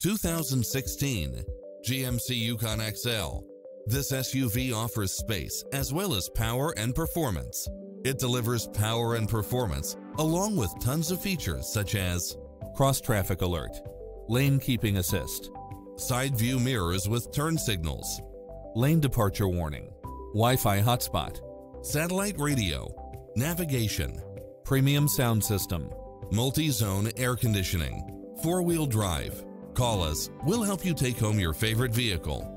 2016 GMC Yukon XL. This SUV offers space as well as power and performance. It delivers power and performance along with tons of features such as cross-traffic alert, lane keeping assist, side view mirrors with turn signals, lane departure warning, Wi-Fi hotspot, satellite radio, navigation, premium sound system, multi-zone air conditioning, four-wheel drive. Call us, we'll help you take home your favorite vehicle.